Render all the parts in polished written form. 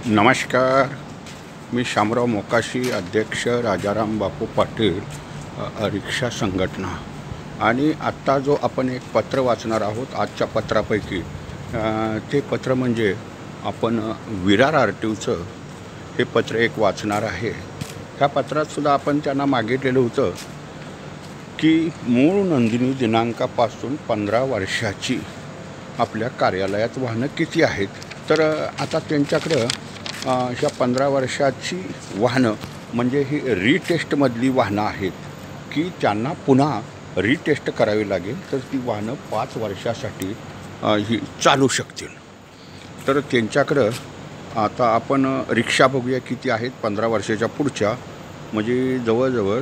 नमस्कार. मी शामराव मोकाशी, अध्यक्ष राजाराम बापू पाटील रिक्षा संघटना. आणि आत्ता जो आपण एक पत्र वाचणार आहोत आजच्या पत्रापैकी, ते पत्र म्हणजे आपण विरार आरटीओचं हे पत्र एक वाचणार आहे. ह्या पत्रातसुद्धा आपण त्यांना मागितलेलं होतं की मूळ नोंदणी दिनांकापासून 15 वर्षाची आपल्या कार्यालयात वाहनं किती आहेत. तर आता त्यांच्याकडं ह्या 15 वर्षाची वाहनं म्हणजे ही रिटेस्टमधली वाहनं आहेत की त्यांना पुन्हा रिटेस्ट करावी लागेल, तर ती वाहनं 5 वर्षासाठी ही चालू शकतील. तर त्यांच्याकडं आता आपण रिक्षा बघूया किती आहेत 15 वर्षाच्या पुढच्या. म्हणजे जवळजवळ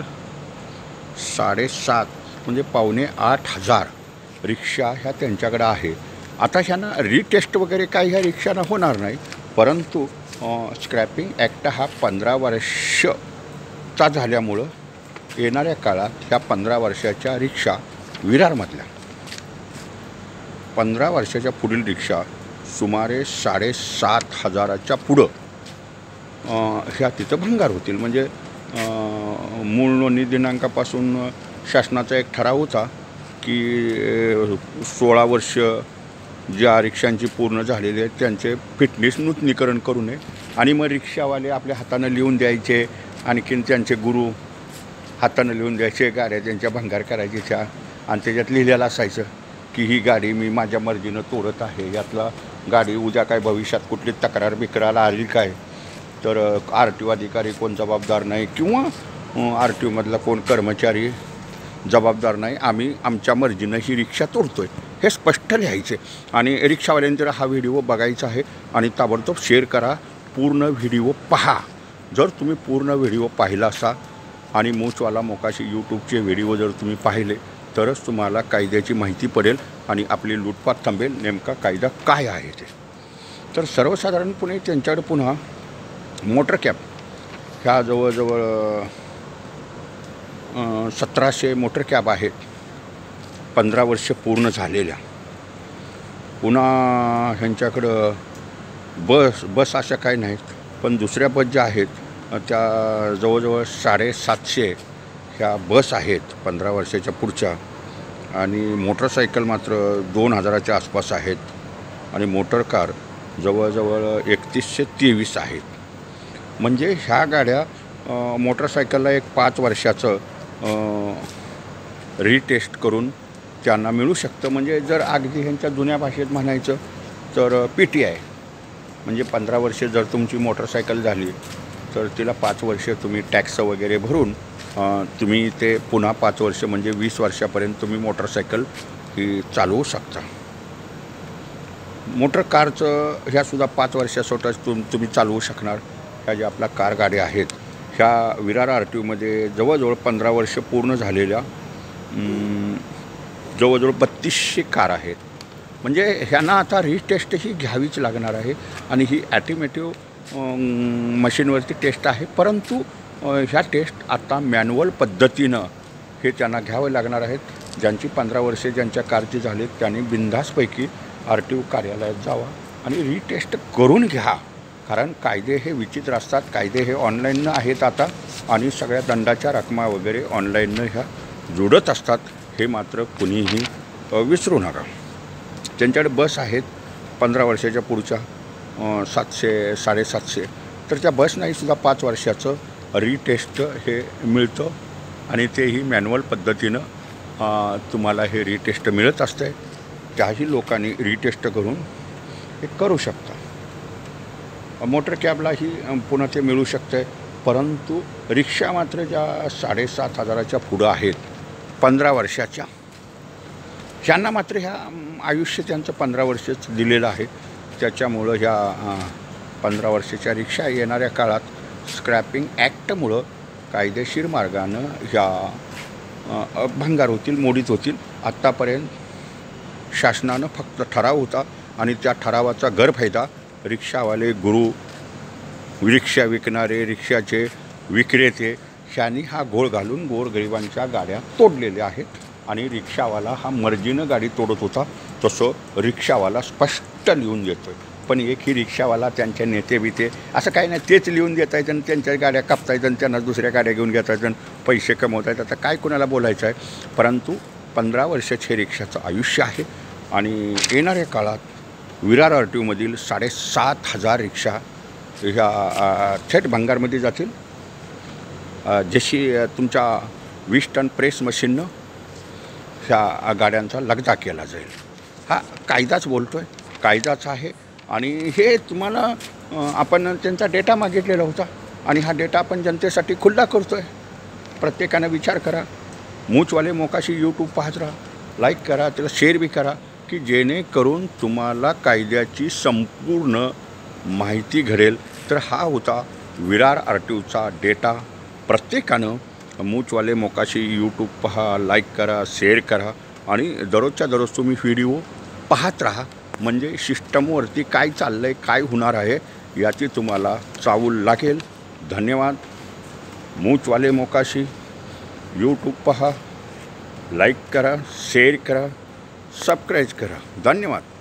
7.5 म्हणजे 7,500 रिक्षा ह्या त्यांच्याकडं आहे. आता ह्यांना रिटेस्ट वगैरे काही ह्या रिक्षांना होणार नाही, परंतु स्क्रॅपिंग ॲक्ट हा 15 वर्षचा झाल्यामुळं येणाऱ्या काळात ह्या 15 वर्षाच्या रिक्षा विरारमधल्या 15 वर्षाच्या पुढील रिक्षा सुमारे 7,500च्या पुढं ह्या तिथं भंगार होतील. म्हणजे मूळ नोंदणी दिनांकापासून शासनाचा एक ठराव होता की 16 वर्ष ज्या रिक्षांची पूर्ण झालेली आहेत त्यांचे फिटनेस नूतनीकरण करू नये, आणि मग रिक्षावाले आपल्या हातानं लिहून द्यायचे, आणखीन त्यांचे गुरु हातानं लिहून द्यायचे, गाड्या त्यांच्या भंगार करायच्या, आणि त्याच्यात लिहिलेलं असायचं की ही गाडी मी माझ्या मर्जीनं तोडत आहे. यातला गाडी उद्या काय भविष्यात कुठली तक्रार बिक्राला आली काय तर RTO अधिकारी कोण जबाबदार नाही, किंवा RTOमधला कोण कर्मचारी जबाबदार नाही, आम्ही आमच्या मर्जीनं ही रिक्षा तोडतो आहे, हे स्पष्ट लिहायचे. आणि रिक्षावाल्यांनी हा व्हिडिओ बघायचा आहे आणि ताबडतोब शेअर करा, पूर्ण व्हिडिओ पहा. जर तुम्ही पूर्ण व्हिडिओ पाहिला असा आणि मूचवाला मोकाशी यूट्यूबचे व्हिडिओ जर तुम्ही पाहिले तरच तुम्हाला कायद्याची माहिती पडेल आणि आपली लूटपाट थांबेल, नेमका कायदा काय आहे ते. तर सर्वसाधारणपणे त्यांच्याकडे पुन्हा मोटर कॅब ह्या जवळजवळ 1700 मोटर कॅब आहेत 15 वर्ष पूर्ण झालेल्या. पुन्हा ह्यांच्याकडं बस अशा काही नाहीत, पण दुसऱ्या बस ज्या आहेत त्या जवळजवळ 750 ह्या बस आहेत 15 वर्षाच्या पुढच्या. आणि मोटरसायकल मात्र 2000च्या आसपास आहेत, आणि मोटर कार जवळजवळ 3123 आहेत. म्हणजे ह्या गाड्या मोटरसायकलला एक 5 वर्षाचं रिटेस्ट करून त्यांना मिळू शकतं. म्हणजे जर अगदी ह्यांच्या जुन्या भाषेत म्हणायचं तर PTI म्हणजे 15 वर्षे जर तुमची मोटरसायकल झाली तर तिला 5 वर्ष तुम्ही टॅक्स वगैरे भरून तुम्ही ते पुन्हा 5 वर्ष म्हणजे 20 वर्षापर्यंत तुम्ही मोटरसायकल ही चालवू शकता. मोटर कारचं ह्यासुद्धा 5 वर्षासाठी तुम्ही चालवू शकणार. ह्या ज्या आपल्या कार गाड्या आहेत ह्या विरार RTOमध्ये जवळजवळ 15 वर्ष पूर्ण झालेल्या जवळजवळ 3200 कार आहेत. म्हणजे ह्यांना आता रिटेस्ट ही घ्यावीच लागणार आहे, आणि ही ॲटोमॅटिव्ह मशीनवरती टेस्ट आहे, परंतु ह्या टेस्ट आता मॅन्युअल पद्धतीनं हे त्यांना घ्यावे लागणार आहेत. ज्यांची 15 वर्षे ज्यांच्या कारची झाली त्यांनी बिनधास्तपैकी RTO कार्यालयात जावा आणि रिटेस्ट करून घ्या. कारण कायदे हे विचित्र असतात. कायदे हे ऑनलाईननं आहेत आता, आणि सगळ्या दंडाच्या रकमा वगैरे ऑनलाईननं ह्या जोडत असतात, हे मात्र कुणीही विसरू नका. त्यांच्याकडे बस आहेत 15 वर्षाच्या पुढच्या 700 750. तर त्या बस नाहीसुद्धा 5 वर्षाचं रिटेस्ट हे मिळतं, आणि तेही मॅन्युअल पद्धतीनं तुम्हाला हे रिटेस्ट मिळत असते. त्याही लोकांनी रिटेस्ट करून हे करू शकता. मोटर कॅबलाही पुन्हा ते मिळू शकते, परंतु रिक्षा मात्र ज्या 7,500च्या पुढं आहेत 15 वर्षाच्या, ह्यांना मात्र ह्या आयुष्य त्यांचं 15 वर्षच दिलेलं आहे. त्याच्यामुळं ह्या 15 वर्षाच्या रिक्षा येणाऱ्या काळात स्क्रॅपिंग ॲक्टमुळं कायदेशीर मार्गानं ह्या भंगार होतील, मोडीत होतील. आत्तापर्यंत शासनानं फक्त ठराव होता, आणि त्या ठरावाचा गैरफायदा रिक्षावाले, गुरु, रिक्षा विकणारे, रिक्षाचे विक्रेते ह्यांनी हा घोळ घालून गोरगरिबांच्या गाड्या तोडलेल्या आहेत. आणि रिक्षावाला हा मर्जीनं गाडी तोडत होता, तसं रिक्षावाला स्पष्ट लिहून देतो आहे पण एकही रिक्षावाला त्यांचे नेते बिते असं काही नाही, तेच लिहून देता येतं आणि त्यांच्या गाड्या कापतायचं आणि त्यांना दुसऱ्या गाड्या घेऊन घेतायचं आणि पैसे कमवता येतात. आता काय कोणाला बोलायचं आहे. परंतु 15 वर्षाचे हे रिक्षाचं आयुष्य आहे आणि येणाऱ्या काळात विरार RTOमधील 7,500 रिक्षा ह्या थेट भंगारमध्ये जातील. जशी तुमच्या 20 टन प्रेस मशीननं ह्या गाड्यांचा लगदा केला जाईल. हा कायदाच बोलतो आहे, कायदाच आहे. आणि हे तुम्हाला आपण त्यांचा डेटा मागितलेला होता आणि हा डेटा आपण जनतेसाठी खुला करतो आहे. प्रत्येकानं विचार करा. मूचवाले मोकाशी यूट्यूब पाहत राहा, लाईक करा, त्याला शेअर बी करा, की जेणेकरून तुम्हाला कायद्याची संपूर्ण माहिती घडेल. तर हा होता विरार RTOचा डेटा. प्रत्येकानं मूचवाले मोकाशी यूट्यूब पहा, लाईक करा, शेअर करा आणि दररोजच्या दररोज तुम्ही व्हिडिओ पाहत राहा. म्हणजे सिस्टमवरती काय चाललं आहे, काय होणार आहे याची तुम्हाला चावल लागेल. धन्यवाद. मूचवाले मोकाशी यूट्यूब पहा, लाईक करा, शेअर करा, सबस्क्राईब करा. धन्यवाद.